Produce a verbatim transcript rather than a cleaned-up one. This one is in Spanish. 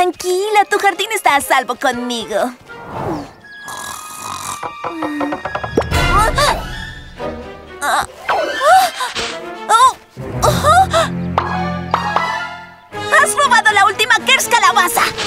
Tranquila, tu jardín está a salvo conmigo. ¡Has robado la última Kers calabaza!